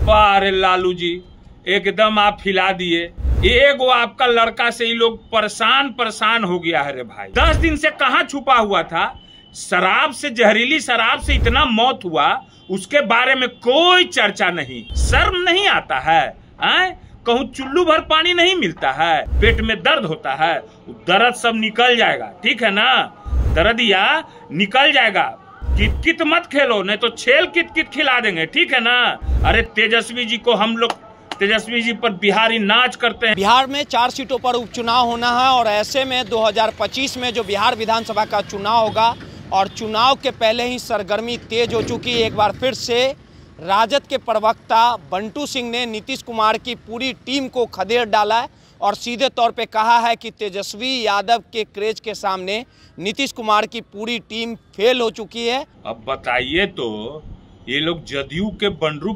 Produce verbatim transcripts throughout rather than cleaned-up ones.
बारे लालू जी एकदम आप हिला दिए। एगो आपका लड़का से ही लोग परेशान परेशान हो गया है रे भाई। दस दिन से कहाँ छुपा हुआ था? शराब से, जहरीली शराब से इतना मौत हुआ, उसके बारे में कोई चर्चा नहीं। शर्म नहीं आता है? हैं? कहूँ चुल्लू भर पानी नहीं मिलता है? पेट में दर्द होता है, दर्द सब निकल जाएगा, ठीक है ना? दर्दिया निकल जाएगा। कित कित मत खेलो, नहीं तो छेल कित कित खिला देंगे, ठीक है ना? अरे तेजस्वी जी को हम लोग तेजस्वी जी पर बिहारी नाच करते हैं। बिहार में चार सीटों पर उपचुनाव होना है और ऐसे में दो हज़ार पच्चीस में जो बिहार विधानसभा का चुनाव होगा और चुनाव के पहले ही सरगर्मी तेज हो चुकी है। एक बार फिर से राजद के प्रवक्ता बंटू सिंह ने नीतीश कुमार की पूरी टीम को खदेड़ डाला है और सीधे तौर पे कहा है कि तेजस्वी यादव के क्रेज के सामने नीतीश कुमार की पूरी टीम फेल हो चुकी है। अब बताइए तो, ये लोग जदयू के बंडरू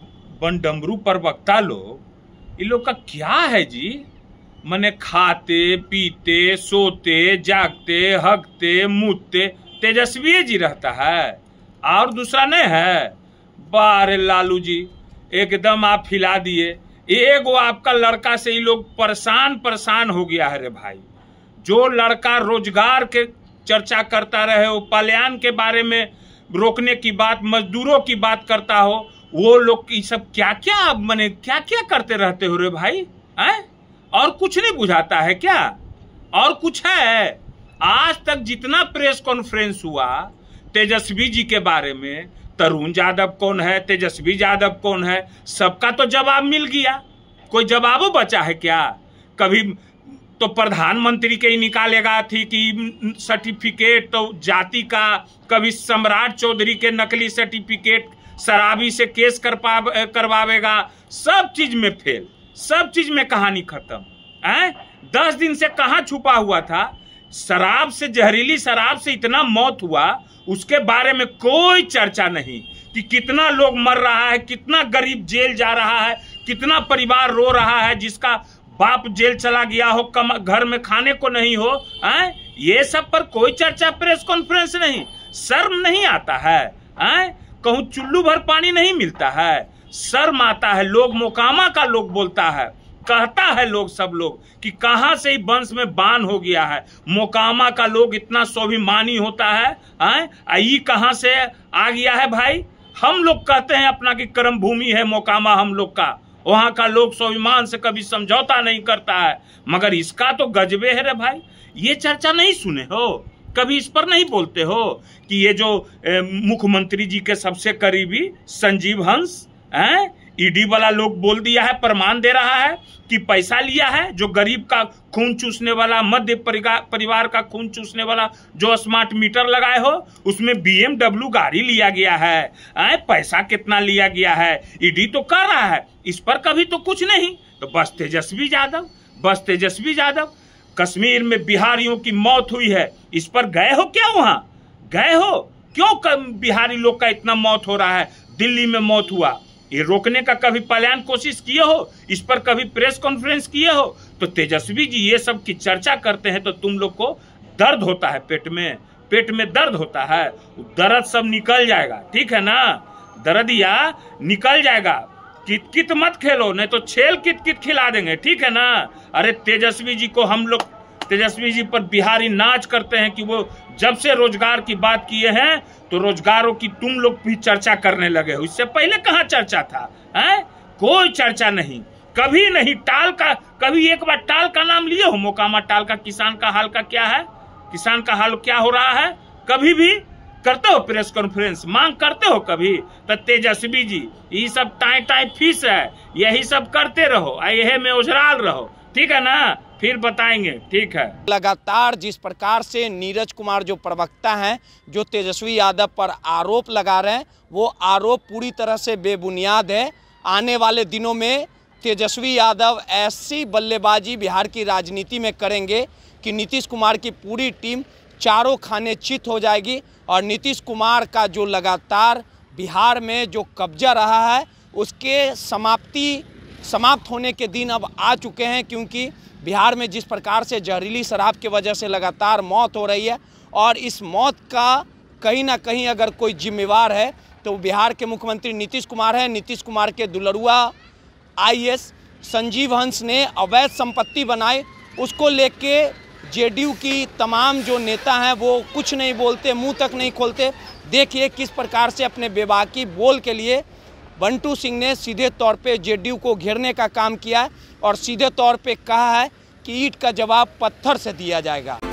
बनडमरू प्रवक्ता लोग, ये लोग का क्या है जी? मने खाते पीते सोते जागते हगते मुतते तेजस्वी जी रहता है और दूसरा नहीं है। बारे लालू जी एकदम आप हिला दिए। एगो आपका लड़का से ही लोग परेशान परेशान हो गया है रे भाई। जो लड़का रोजगार के चर्चा करता रहे हो, पलायन के बारे में रोकने की बात, मजदूरों की बात करता हो, वो लोग की सब क्या क्या मने क्या क्या करते रहते हो रे भाई? हैं? और कुछ नहीं बुझाता है क्या? और कुछ है? आज तक जितना प्रेस कॉन्फ्रेंस हुआ तेजस्वी जी के बारे में, तरुण यादव कौन है, तेजस्वी यादव कौन है, सबका तो जवाब मिल गया। कोई जवाब बचा है क्या? कभी तो प्रधानमंत्री के ही निकालेगा थी कि सर्टिफिकेट तो जाति का, कभी सम्राट चौधरी के नकली सर्टिफिकेट, शराबी से केस कर पा करवावेगा। सब चीज में फेल, सब चीज में कहानी खत्म है। दस दिन से कहाँ छुपा हुआ था? शराब से, जहरीली शराब से इतना मौत हुआ, उसके बारे में कोई चर्चा नहीं कि कितना लोग मर रहा है, कितना गरीब जेल जा रहा है, कितना परिवार रो रहा है जिसका बाप जेल चला गया हो, कम घर में खाने को नहीं हो। हैं? ये सब पर कोई चर्चा, प्रेस कॉन्फ्रेंस नहीं। शर्म नहीं आता है? हैं? कहूँ चुल्लू भर पानी नहीं मिलता है? शर्म आता है। लोग मोकामा का लोग बोलता है, कहता है लोग, सब लोग कि कहां से ही वंश में बान हो गया है। मोकामा का लोग इतना स्वाभिमानी होता है, हैं? ये कहां से आ गया है भाई? हम लोग कहते हैं अपना कि कर्म भूमि है मोकामा हम लोग का, वहां का लोग स्वाभिमान से कभी समझौता नहीं करता है। मगर इसका तो गजबे है रे भाई। ये चर्चा नहीं सुने हो? कभी इस पर नहीं बोलते हो कि ये जो मुख्यमंत्री जी के सबसे करीबी संजीव हंस, हैं, ईडी वाला लोग बोल दिया है, प्रमाण दे रहा है कि पैसा लिया है। जो गरीब का खून चूसने वाला, मध्य परिवार का खून चूसने वाला जो स्मार्ट मीटर लगाए हो, उसमें बीएमडब्ल्यू गाड़ी लिया गया है। आ, पैसा कितना लिया गया है ईडी तो कर रहा है, इस पर कभी तो कुछ नहीं। तो बस तेजस्वी यादव, बस तेजस्वी यादव। कश्मीर में बिहारियों की मौत हुई है, इस पर गए हो क्या? वहां गए हो क्यों? बिहारी लोग का इतना मौत हो रहा है, दिल्ली में मौत हुआ, ये रोकने का कभी पलायन कोशिश किए हो? इस पर कभी प्रेस कॉन्फ्रेंस किए हो? तो तेजस्वी जी ये सब की चर्चा करते हैं तो तुम लोग को दर्द होता है, पेट में पेट में दर्द होता है, दर्द सब निकल जाएगा, ठीक है ना? दर्दिया निकल जाएगा। कित कित मत खेलो, नहीं तो छेल कित कित खिला देंगे, ठीक है ना? अरे तेजस्वी जी को हम लोग तेजस्वी जी पर बिहारी नाच करते हैं कि वो जब से रोजगार की बात किए हैं तो रोजगारों की तुम लोग भी चर्चा करने लगे हो। इससे पहले कहाँ चर्चा था? हैं? कोई चर्चा नहीं, कभी नहीं। टाल का, कभी एक बार टाल का नाम लिए हो? मोकामा टाल का किसान का हाल का क्या है? किसान का हाल क्या हो रहा है? कभी भी करते हो प्रेस कॉन्फ्रेंस, मांग करते हो कभी? तो तेजस्वी जी ये सब टाई टाई फीस है, यही सब करते रहो, यही में उजराल रहो, ठीक है ना? फिर बताएंगे, ठीक है। लगातार जिस प्रकार से नीरज कुमार जो प्रवक्ता हैं, जो तेजस्वी यादव पर आरोप लगा रहे हैं, वो आरोप पूरी तरह से बेबुनियाद है। आने वाले दिनों में तेजस्वी यादव ऐसी बल्लेबाजी बिहार की राजनीति में करेंगे कि नीतीश कुमार की पूरी टीम चारों खाने चित हो जाएगी और नीतीश कुमार का जो लगातार बिहार में जो कब्जा रहा है, उसके समाप्ति समाप्त होने के दिन अब आ चुके हैं। क्योंकि बिहार में जिस प्रकार से जहरीली शराब की वजह से लगातार मौत हो रही है और इस मौत का कहीं ना कहीं अगर कोई जिम्मेवार है तो बिहार के मुख्यमंत्री नीतीश कुमार हैं। नीतीश कुमार के दुलरुआ आईएएस संजीव हंस ने अवैध संपत्ति बनाई, उसको लेके जेडीयू की तमाम जो नेता हैं वो कुछ नहीं बोलते, मुंह तक नहीं खोलते। देखिए किस प्रकार से अपने बेबाकी बोल के लिए बंटू सिंह ने सीधे तौर पे जेडीयू को घेरने का काम किया है और सीधे तौर पे कहा है कि ईंट का जवाब पत्थर से दिया जाएगा।